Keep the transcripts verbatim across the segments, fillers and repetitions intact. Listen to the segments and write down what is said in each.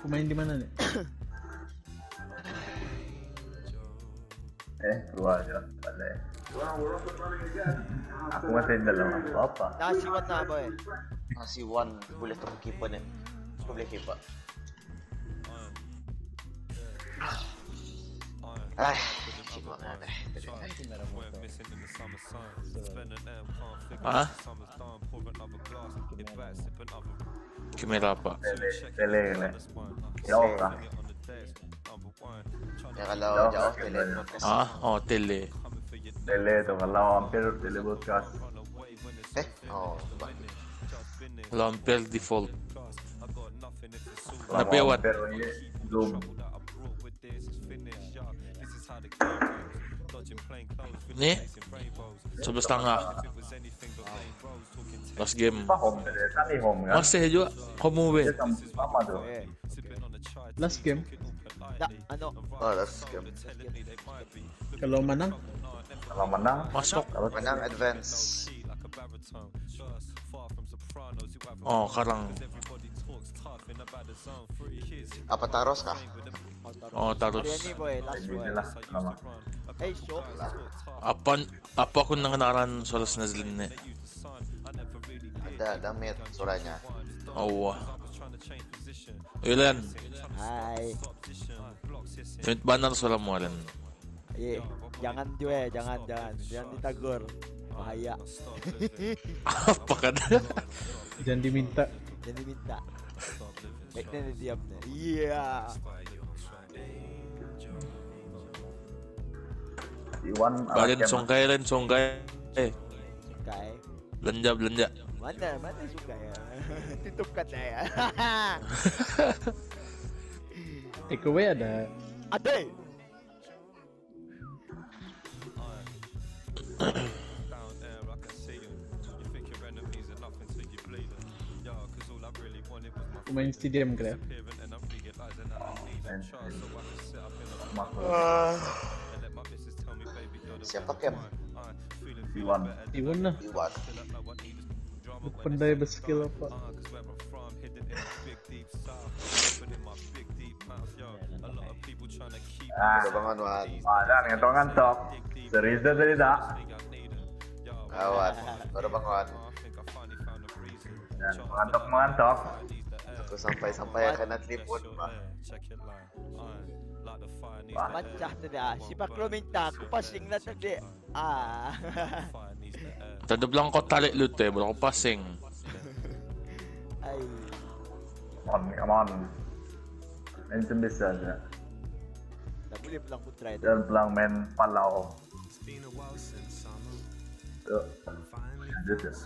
main di mana nih? Eh, keluar aja. Boleh. Aku masih dalam apa? Nasiwan na boy. Masih one boleh terkipa nih. Boleh kipa. Ah, kipa mana? Ah? Kamera apa? Tele, tele, tele. Jauh kah? Ya kalau jauh tele podcast. Ah, oh tele. Tele tuh kalau hampir tele podcast. Eh, oh, coba. Kalau hampir default. Kalau Tapi awat. hampir ini Zoom. Nih, sebelas setengah. Last game. Apa home tadi? Tadi home kan? Masih juga home win. Dia sama tuh. Eh. Last game. Da, ano? Oh, that's good. Kalau menang, Kalau menang, Masuk. kalau Menang advance. Oh, karang. Apa taros kah? Oh, Ariyan terus. ni boy, last Hindi boy. lah. Sama. Eh, so. Apa apa ko nang naran solas na zilin eh. Ada damit suaranya. Oh. Ilan. Hai. Joint banner sola mo alan. Eh, jangan juga, jangan, jangan. Jangan ditagur. Bahaya. Apa ka na? jangan diminta. Jangan diminta. Baik na diam na. Iya. Iwan Kalian songkay rin songkay. Eh, Sukai. belanja belanja. Mana, mana suka ya? Tutup kata ya. Takeaway ada. Ada. Main stadium kira. Siapa Kem? Iwan. Iwan lah. Iwan. Pandai berskill apa? Ah, Udah bangun Wan. ada ngantok ngantok. Serius dah tadi tak? Awan. Baru bangun. Dan mengantok mengantok. Aku sampai-sampai akan natlipun. Pecah tadi. Si Paklo minta aku pasing na tadi. Ah. Tanda bilang ko tali lut eh, bilang ko passing. Ay. Come on, come on. Mention bisa aja. Tak boleh pulang putra itu. Dan pelang main Palau. Tuh. Lanjut ya.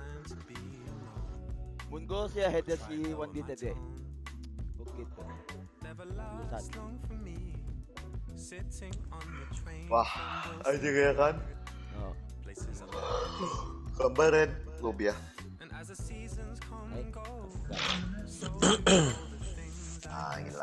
Mungo siya header si Wandi tadi. Bukit tu. Lusat. Wah, aja ya kan? Oh. Gambaran Lubia. Ay. Ah, gila.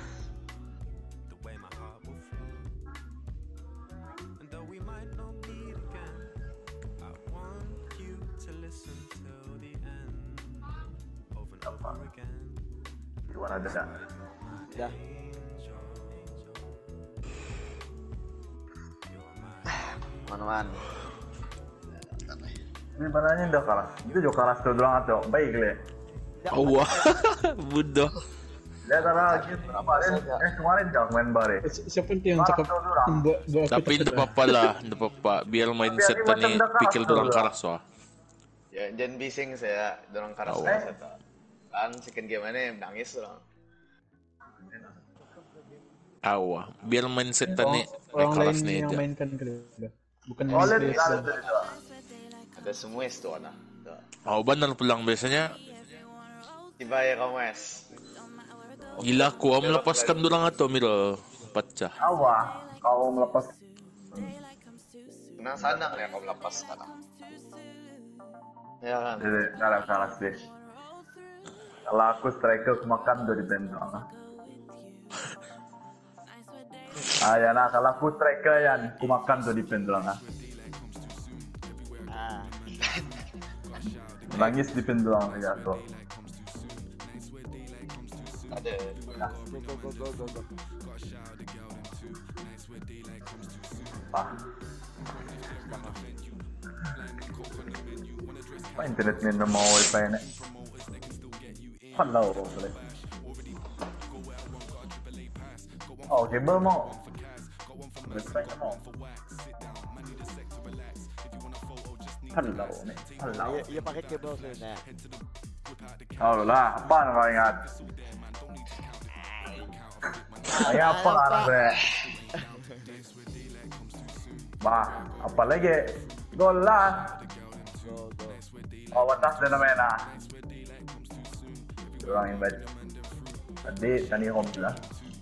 Apa? Iwan ada tak? Dah. Man-man. Ini panahnya udah kalah. Itu juga kalah tuh doang atau baik le. Oh, wah. Buddha. Lihat ada lagi berapa eh kemarin jauh main bare. Si- Siapa itu yang cakap buat buat aku Tapi hindi terserah? pa pala, hindi pa pa. Biar mindset ta ni pikil dorang karas wa. Ya, jangan bising saya dorong karas Oh. saya tuh. Kan second game ini nangis dong. Awa. Biar mindset ta ni Orang lain karas ni yang dia. mainkan kira. Bukan yang Oh lihat serius. ada tuh itu. Ada semua itu ana. Oh, banal pulang biasanya. Tiba ya kamu es. Gila ko, am lepaskan dorang ato, mira. Patsa. Awa, kau melepas. Nang sanang ya kamu lepas sekarang. Ya kan. Jadi kalah kalah sih. Kalau aku striker aku makan dari bentang. Ah ya nah kalau aku striker yang aku makan dari bentang. Ah. Nangis di pendulang ya tuh. Ada. Go, go, go, go, go, go. Ah. Apa internet ni na mau wifi ni? Hello boleh. Oh, kabel mau. Wifi mau. Hello ni. Hello. Iya, iya pakai kabel sih nah. Oh lah, apa nak kau ingat? Ayah apa nak saya? Bah, apa lagi? Gol lah. Go, go. Oh, watas din naman na. Orang invite. Tadi tani home sila.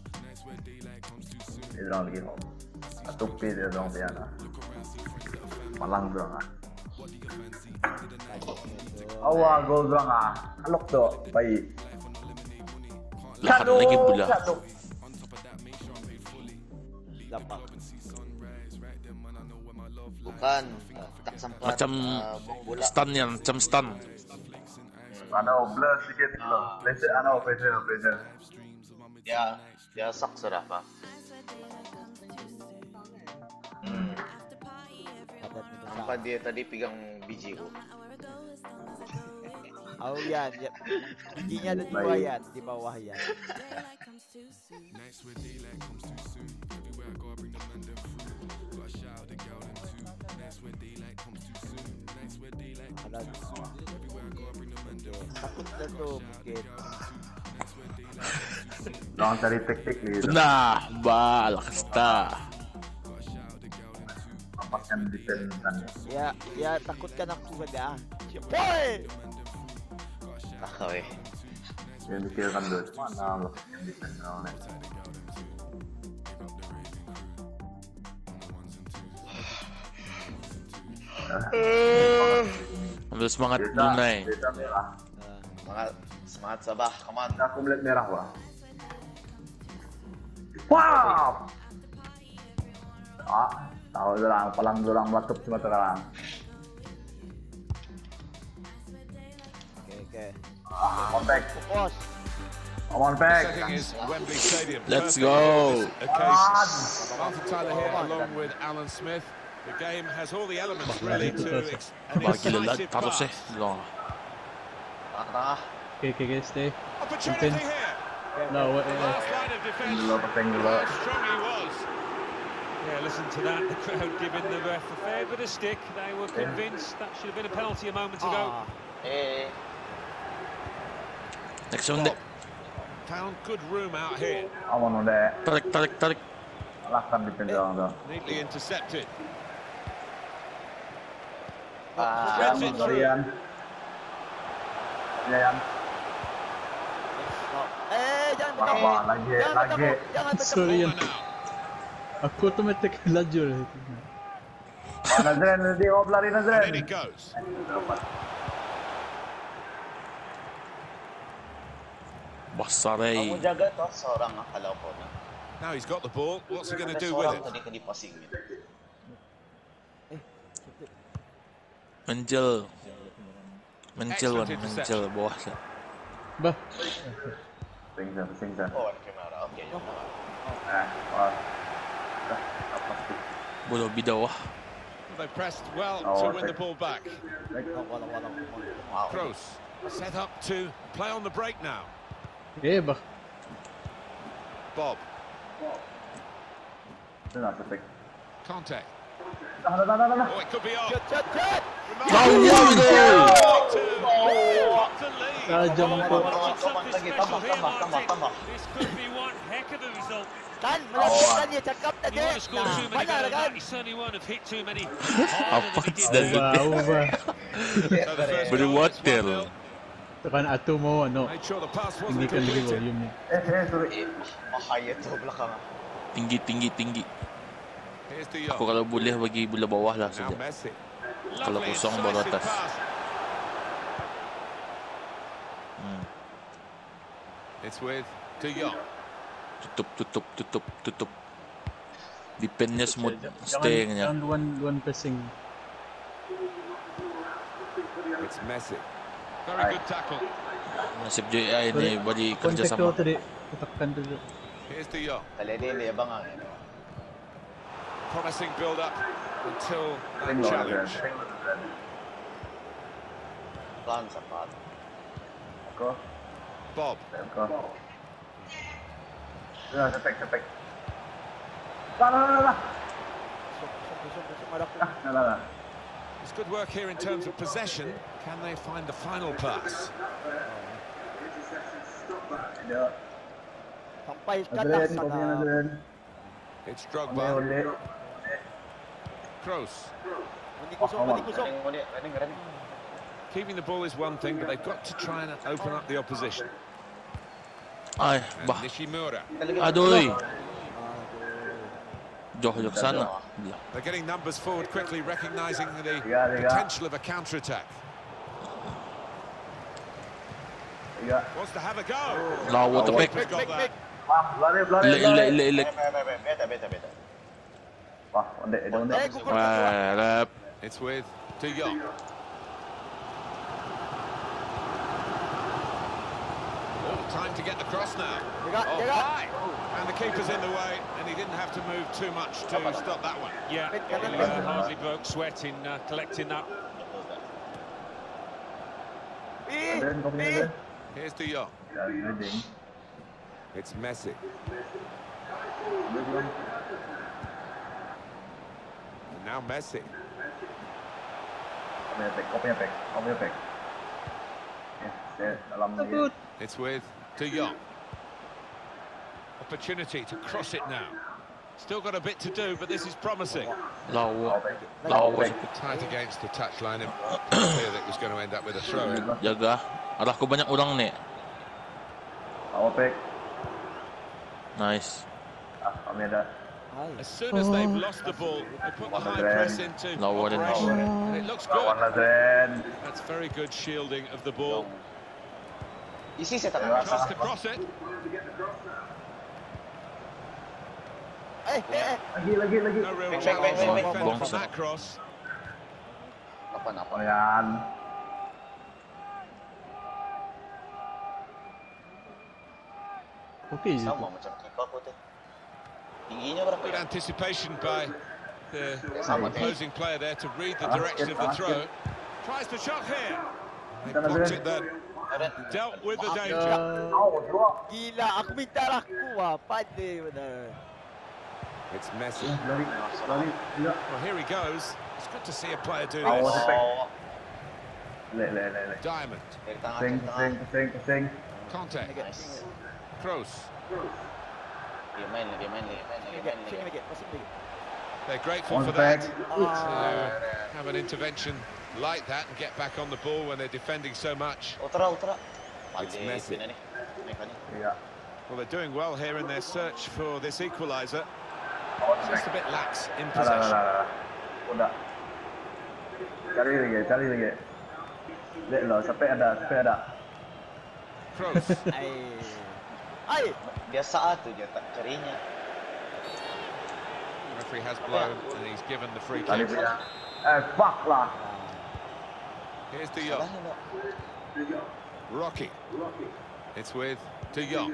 Dia orang lagi home. Atupi dia orang dia na. Malang doang ah. Awa gol doang ah. Alok to, baik. Lahat lagi pula. Lapak. Bukan. Uh, tak sempat. Macam uh, buang bola. stun yan, macam stun. Ano, blur sikit lo. Pressure, ano, pressure, pressure. Dia dia sak sudah pak. Hmm. Padat nito sa. Apa dia tadi pegang biji ko? Oh yan. yan. Hindi niya na di bawah yan. Di bawah yan. Alam. Takot na to, Bukit. Lang cari teknik gitu. Nah, ba, lakas ta. Apakah ditentukan? Ya, ya takut ka na kuwag ah. Boy! Takaw eh. Yang dikirakan dulu. Mana lo yang ditentukan? Ambil semangat Brunei. Beta merah. Semangat, semangat Sabah, come on. Aku melihat merah wah. Wow. Ah, tahu orang, palang orang meletup cuma terang. Oke, oke. Ah, on back, Fokus. on back. Setting is Wembley Stadium. Let's Perfect go. occasion. Martin Tyler here along with Alan Smith. The game has all the elements really to ex- an Ba, gila lang. incisive Taros eh. pass. Gila. Tengah-tengah. Okay, okay, okay, stay. Opportunity Defense. here. No, wait, wait, wait. Last line of defence. Dulu, pasang dulu. How strong he was. Yeah, listen to that. The crowd giving the ref a fair bit of stick. They were convinced that should have been a penalty a moment ago. Ah, Eh, Next one deh. Found good room out here. Aman udah. Tarik, tarik, tarik. Alahkan ditentukan tuh. Neatly intercepted. ah, Threads it through. Kalian. Kalian. no. Eh, jangan Wah, bertemu. wah, lagi, Jangan lagi. bertemu. Jangan bertemu. Sorry yan. Corner now. Aku automatic lajur. Wah, Nazren, nanti mau pelari Nazren. And in it goes. Basaray. kamu jaga toh seorang kalau po na. Now he's got the ball. What's he going to Ada do with seorang it? tadi kadi passing niya. Mencel. Mencel wan, mencel bawah siya. Bah, Singsan, singsan. Oh, ada kamera. Okay. Eh, wah. Dah, apa sih? Bodoh bidawah. They pressed well Oh, to okay. win the ball back. Oh, walang, walang, walang. Wow. Kroos set up to play on the break now. eh bah. Bob. Itu nak perfect. Contact. Dah, dah, dah, dah, dah. Oh, it could be on. Shot, shot, shot! Oh, yeah, goal! Tajam po. Lagi tambah, tambah, tambah, tambah. This could be one heck of a result. Kan, malapit niya, cakap You tadi. want to score Nah, too many mana goals, lah kan? he certainly won't have hit too many. Apa harder than he sudah did. Ubah, ubah. So the first Beri goal is water. one nil. Tekan ato mo, ano, Made sure the pass wasn't tinggikan lagi completed. volume niya. Eh, eh, sorry. Eh, bahaya tuh belakang. Tinggi, tinggi, tinggi. Here's De Aku Jong. kalau boleh bagi bola bawah lah Now saja. Messi. Kalau Lovely, kosong baru incisive atas. pass. Hmm. It's with De Jong. Tutup, tutup, tutup, tutup. Defendnya semua Jangan, stay nya. jangan luan, luan passing. It's Messi. Very good tackle. Nasib J I ni bagi Contact kerjasama. ko tadi. Tatakkan dulu. Here's De Jong. Kali dia hindi abangan. Eh. Promising build-up until that Sing lo, Adrian. challenge. Sing lo, Adrian. Plan sapat. Ako. Bob. Ako. Ya, sepek, sepek. Lah, lah, lah, lah. Busog, busog, busog, busog. Malaki. Ah, lah, lah, lah. It's good work here in terms of possession. Can they find the final pass? Dia. Sampai kalah Adrian, kau punya sana. Adrian. It's Onde, Drogba. onde. Kroos. Mandi kosong, mandi kosong. Running mo dia, running, running. Keeping the ball is one thing, but they've got to try and open up the opposition. Ay, And bah. Nishimura. Adoy. Jok-jok sana. They're getting numbers forward quickly, recognising the Tiga, tiga. potential of a counter-attack. Tiga. Wants to have a go. Lawa tepek. Keeper's got that. Pam, lari, lari, Ilek, ilek, lari. ilek, ilek. Beta, beta, beta. Wah, onde, ada onde. Eh, gugur, gugur. Rep. It's with De Jong. Oh, time to get the cross now. Jaga, Oh, jaga. high. And the keeper's in the way, and he didn't have to move too much to stop that one. Yeah, he uh, hardly broke sweat in uh, collecting that. Eh, Adrian, kau punya eh. Adrian. Here's De Jong. Ya, reading. It's Messi. Dia belum. And now Messi. Kau punya pack, kau punya pack, kau punya pack. Ya, saya dalam ni. It's with De Jong. Opportunity to cross it now. Still got a bit to do, but this is promising. Lawa. Kau pack. Lawa. Tight against the touchline, and clear that it was going to end up with a throw in. Jaga. Arah ko banyak orang ni. Kau pack. Nice. Ah, kami ada. Hai. As soon as they've lost the ball, they put the high press into Lawa din. operation, and it looks Lawan good. Adrian. That's very good shielding of the ball. Isi sa tangan. Tries to cross it. Eh, eh, eh. Lagi, lagi, lagi. No real Bang, chance bang, bang, to bang, defend bang. from that cross. Apa, apa. Oh, yan. Okay je tu. Sama macam keeper aku tu. Tingginya berapa Good ya? anticipation by the Sama, eh. opposing player there to read the direction of the throw. Tries to shot here. They blocked it then. Adrian. Dealt with the danger. Uh, Oh, dua. Gila, aku minta lah aku ah. Pandai benar. It's Messi. Lari, lari. Tidak. Well, here he goes. It's good to see a player do Awas. this. Oh, Le, le, le, le. Diamond. dari tangan, Pusing, dari tangan. pusing, pusing, pusing. Contact. Nice. Kroos. Dia main lagi, main lagi, main lagi, Sini main lagi, sini lagi. lagi. Pasang lagi. They're grateful On for back. that. Ah. To have an intervention like that and get back on the ball when they're defending so much. Utara, utara. It's Balik Messi. pina ni. Mereka ni. Iya. Well, they're doing well here in their search for this equaliser. On Just back. a bit lax in Lah, lah, lah, possession. lah. Udah. Cari lagi, cari lagi. Lihat lo, sampai ada, sampai ada. Kroos. Ai. Ai. Dia saat tu je tak carinya. Referee has blown and he's given the free Tadi kick. punya. Eh, fuck lah. Here's De Jong. Salahnya tak? Rocky. It's with De Jong.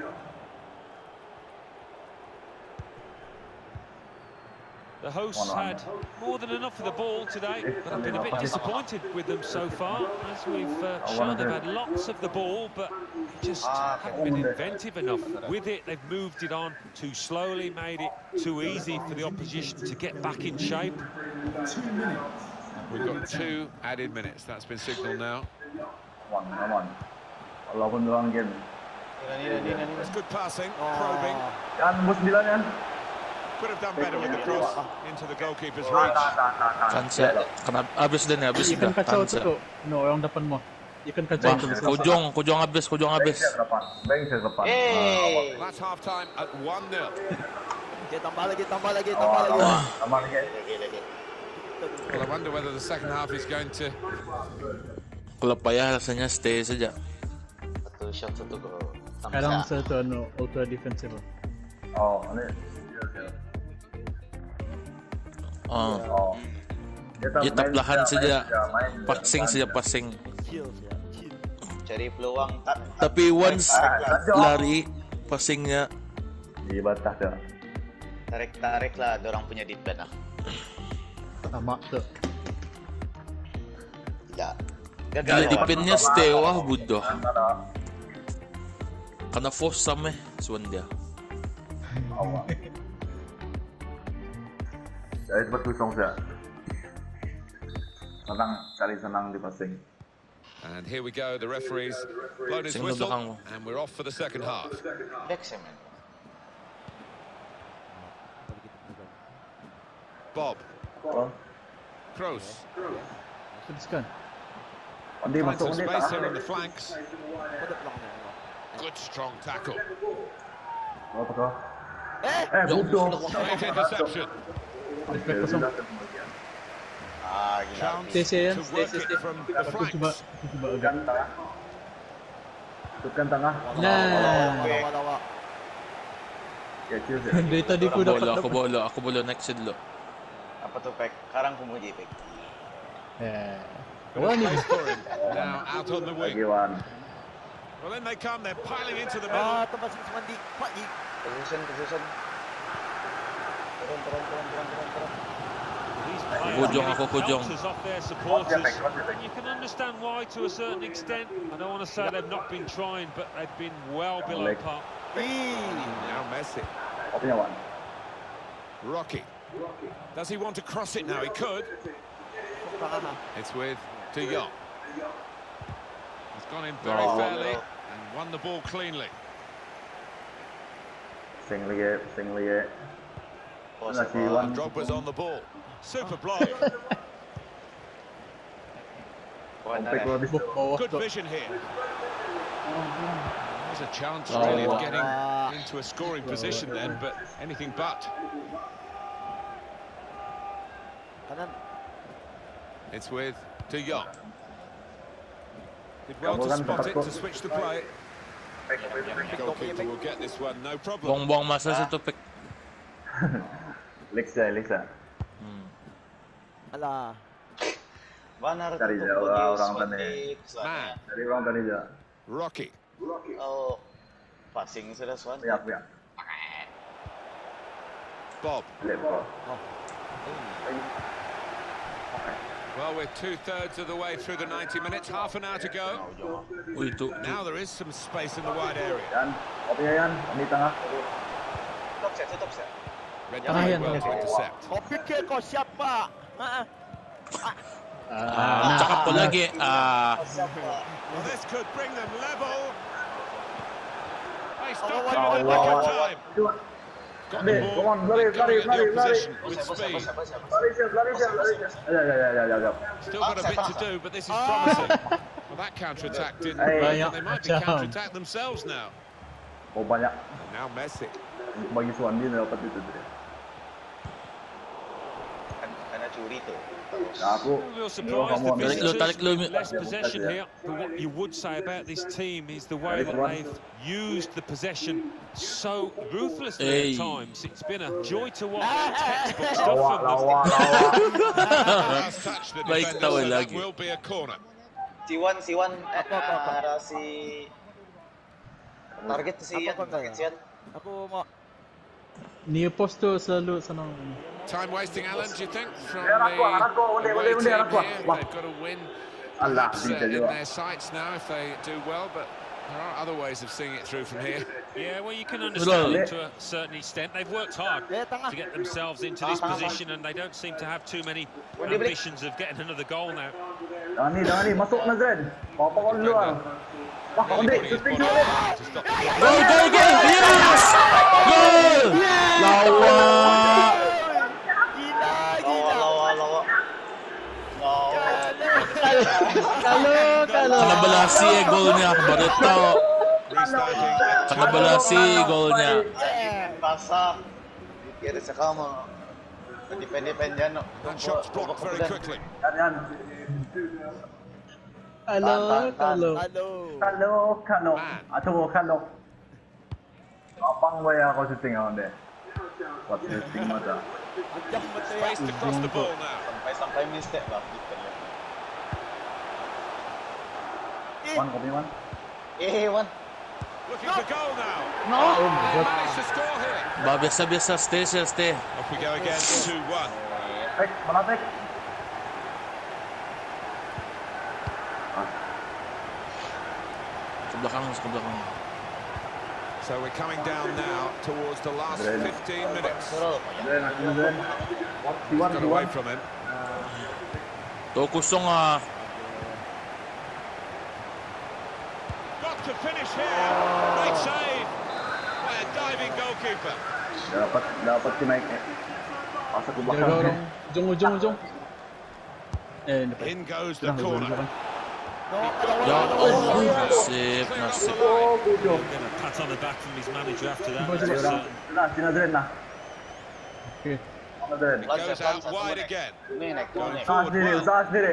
The hosts had more than enough of the ball today, but I've been a bit disappointed with them so far. As we've uh, shown, they've had lots of the ball, but they just haven't been inventive enough with it. They've moved it on too slowly, made it too easy for the opposition to get back in shape. We've got two added minutes. That's been signalled now. Come on, come on. Walaupun dalam game. Nina, Nina, Nina, Nina. It's good passing, probing. Yan, bus sembilan yan. Could have done better with the cross into the goalkeeper's Nah, reach. nah, nah, nah, nah. Kansa. Kena habis din, habis Ikan dah. kacau Kansa. tu. No, orang depan mo. Ikan kacau Wah, tu. kujong, kujong habis, kujong habis. Beng saya depan. Beng saya depan. Eh, That's half time at one nil. Okay, tambah lagi, tambah lagi, Oh, tambah lagi. tambah, tambah lagi. lagi, lagi. Well, I wonder whether the second half is going to. Kalau payah rasanya stay saja. Satu shot, satu gol. Sama Sekarang sa- satu ano, ultra defensive. Oh, ini. Oh. Oh. Dia Dia tak main lahan main saja. main Passing main saja, passing. Chill ya, chill. Cari peluang. Tak, Tapi once Ah, lari, passingnya. Di batas tu. Tarik-tarik lah dorang punya defense lah. Sama tu. Tidak. Gila defense-nya stewah budoh. Antara Karena force sama eh suan dia. awak. Jadi cepat kosong saja. Senang, cari senang di passing. And here we go, the referee's blown his Sing whistle, belakang mo. and we're off for the second half. Next man. Bob, Oh, Kroos, Teruskan. Andi finds masuk, some Andi space here on tak. the flanks. Pada belakang ni. Good strong tackle. Oh, betul. Eh, Eh, bodoh. Great interception. Okay, sudah. Ah, gila. Chance Stay, stay, to stay, work stay, it stay. from the Aku cuba, flanks. aku cuba agak. Tekan tengah. Tekan tengah. Nah. Lawa-lawa. Ya, cheers ya. Dari tadi Aku aku dapat bola, aku dapat. bola, aku bola next dulu. Apa tu Pek? Sekarang pumuji Pek. Eh. Good Wah ni. place for him. Now out on the Lagi wing. Wan. Well, then they come, they're piling into the middle. Ah, tempat sini mandi. Pak Yi. Position, position. Turun, turun, turun, turun, turun, turun. These players Kujong are ako, getting kujong. belters off their supporters. And you can understand why to a certain extent. I don't want to say they've not been trying, but they've been well below Like- par. Now Messi. Kopinya Wan. Rocky. Does he want to cross it now? He could. It's with De Jong. He's gone in very Oh, fairly no. and won the ball cleanly. Sing lagi, sing lagi. Oh, Masih siapa? Wan. Drogba's on the ball. Super block. Wan na Komplit rin. habis. Bawah Good tu. vision here. There's a chance Oh, really of wow. getting into a scoring position then, but anything but. Kanan. It's with De Jong. Did well Kamu to kan spot tempat it, kau. to switch the play. Goalkeeper will get this one, no problem. Buang-buang masa sa topik. Lexa, Lexa. Alah. Mana rin Cari tu dia, pumuji orang-orang Swan tadi. di Swan. Man, Dari orang tadi je. Rocky. Oh, passing sudah Swan. Lihat, lihat. Bob. Lihat kau. Well, we're two-thirds of the way through the ninety minutes, half an hour to go. Uy, tu, tu. Now there is some space in the wide area. Yan, kopinya Yan. Di tengah. Tutup saya, tutup saya. Red Ah, played yan, well yan. to intercept. Kau fikir kau siapa? Ha? Ah, cakap pa lagi. Ah, Well, this could bring them level. They stop Oh, him wow, in the wow, nick of wow. time. Got the Ade, ball, come on, lari, they're going lari, at the lari, opposition lari. with Bos, bos, speed. bos, bos, bos. Lari siap, lari siap, lari siap. Ya, ya, ya, ya, ya, ya. Still got a bit to do, but this is promising. Well, that counter-attack didn't Hey. work, Banyak and they might be macam. counter-attack themselves now. Oh, banyak. And now Messi. Bagi Suwan dia dapat itu dia. Kan- Kena curi tu. Terus. Nah, aku. A little Yo, surprised kamu the ambil. Tarik lu, tarik lu. visitors less possession here. But what you would say about this team is the way that they've used the possession so ruthlessly Hey. at times. It's been a joy to watch. Textbook stuff Lawak, from them. lawak, lawak. Last touch the Baik defender, tahu so that lagi. will be a corner. Siwan, Siwan, eh, Apa, apa, apa? arah si target si Apa Yan, kau target kata? si Yan. Aku mau. Near post tu selalu senang. Time wasting, Alan, do you think, from Eh, anak gua, anak gua, the undi, away undi, undi, team anak gua. here? Wah. They've got to win Alah, perhaps, uh, bisa in juga. their sights now if they do well, but there are other ways of seeing it through from here. Yeah, well, you can understand Hello. it to a certain extent. They've worked hard Eh, tengah. to get themselves into this position, and they don't seem to have too many Boleh, boleh. ambitions of getting another goal now. Jangan ni, jangan ni. Masuk Nazren. Apa kau luar. Wah, kau Really dek. putting his Shooting body dulu. forward to stop the block. Gol, gol, gol! Yes! Gol! Lawa! Gila, Lawa, gila. lawa, lawa. Lawa. Kalau, kalau. Kanabalasi eh golnya. Barito. Restarting. Kanabalasi golnya. Basah. Kira sa kama. Depende-depende yan. no. That shot's blocked very quickly. Yan, yan. Kalau, kalau. Halo. Kalau, kalau. Man. Atau kalau. Apang ba ya ako shooting ako dek. What shooting mata. Ajak mata ya. Space to cross the ball now. Sampai-sampai mistake lah. Gitu lah. Wan, kopi wan. Eh, Wan. Looking for goal now. No! Oh my They God. managed to score here. Ba, biasa-biasa. Stay, sir, stay. Off we go again, two one. Pek, malah pek. Ke belakang, ke belakang. So we're coming down now towards the last fifteen minutes. Then, then. One, Got one, away one. from him. To kosong ah. Got to finish here. Great save by a diving goalkeeper. Dapat, dapat si Mike. Pasok ke Jaga belakang. orang. Ujung, ujung, ujung. Eh, dapat. In goes the Dah, ujung, corner. ujung. Ya Allah, nasib, nasib. Oh, bodoh. Gonna pat on the back from his manager after that. Coba, That's, coba. uh, Nah, Cina Dren nah. Okay. Cina Dren. It goes out wide again. Ini naik, Going naik. Usaha forward sendiri, well. usaha sendiri.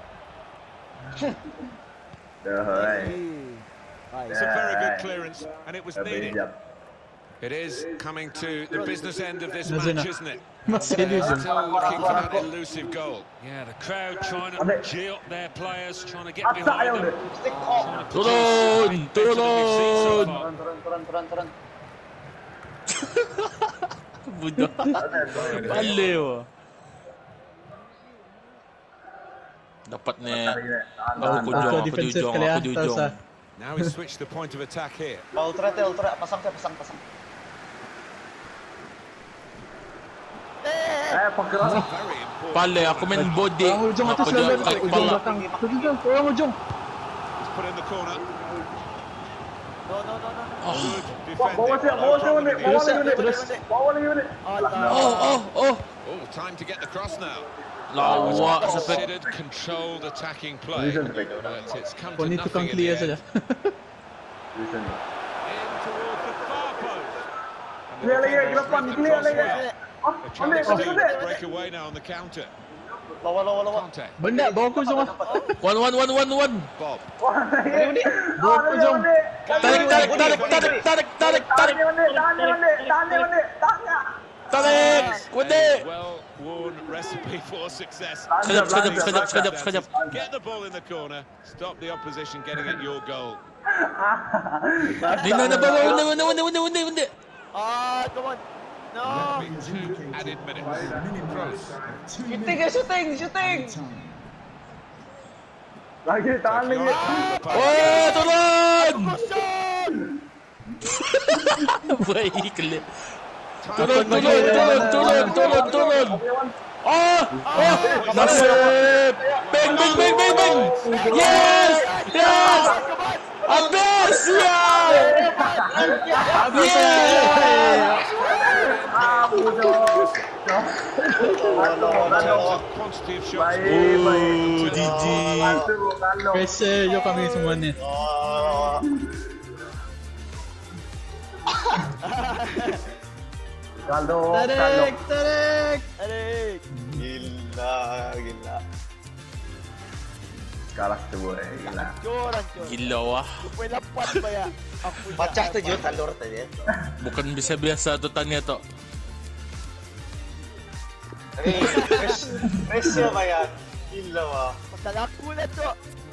Dah, hai. It's a very good clearance, and it was Dah needed. berjam. It is coming to the business end of this Nazina. match, isn't it? Masih They're dia. still looking for that elusive goal. yeah, the crowd trying to Adik. cheer up their players, trying to get Asak behind ayam them. dia. Stick off. Trying to Turun, produce better than we've seen so turun. far. Turun, turun, turun, turun, turun. Budak. Balik wah. Dapat ni. Tarik ni. Tahan, Aku tahan, ke tahan. ujung, aku di defensif ujung, kali aku ah. di Tak ujung. usah. Now we switch the point of attack here. Ultra teh, ultra. Pasang teh, pasang, pasang. Eh, penggerak. Very important. Balik, aku main body. Orang ujung atas Apa lah. dia Ujung angkat kepala. belakang. Ujung, orang ujung. It's put in the corner. No, no, no, no. Oh, Good Wah, bawa defending. dia, bawa dia, No Wane. problem Bawa in the lagi, Terus, Wane. terus. Bawa lagi, Wane. oh, oh, oh. end. Oh, time to get the cross now. Lawak sampai. Considered controlled attacking play. Listen, Pek. But it's come Kau to ni tukang nothing in clear the saja. end. Listen ni. In towards the far post. And the Clear lagi, defenders ke depan, read the clear cross lagi. well. Ah, They're ambil, trying to ambil, ambil. break away now on the counter. Lawa, lawa, lawa. Contact. Benda, bawa aku ujung ah. One, one, one, one, one. Bob. Wah, lagi. Bawa Ah, aku lagi, ujung. Wane. Tarik, tarik, tarik, tarik, tarik, tarik, Tahan tarik, dia, Wane. Tahan dia, Wane. Tahan dia, Wane. Tahan dia. tarik. Kude. Well-worn recipe for success. Sekejap, sekejap, sekejap, sekejap, sekejap. Get the ball in the corner. Stop the opposition getting at your goal. Di mana bawa? Unde, unde, unde, unde, unde, unde. Ah, come on. No. That'll be two added minutes. Cross. Shooting, ya, shooting, shooting. Lagi, tahan lagi. Oh, turun. Baik, clear. Turun, turun, turun, turun, turun, turun. Oh, oh, nasib. Bang, bang, bang, bang, bang. Yes, yes. Habis, ya. Yes. Ah, bodoh. In terms of quantity of shots, Baik, baik. Oh, G G. Bantu, bantu. Pressure je kami semua ni. Kaldo, kaldo. Tarik, tarik. Adik. Gila, gila. Kalah tu boy, gila. Hancur, hancur. Gila wah. dua puluh lapan bayar. Aku Pecah jahat, tujuh bayar. talur tadi. Bukan biasa-biasa tu tanya tu. Eh, fresh, fresh ya bayar. Gila wah. Pasal aku lah tu.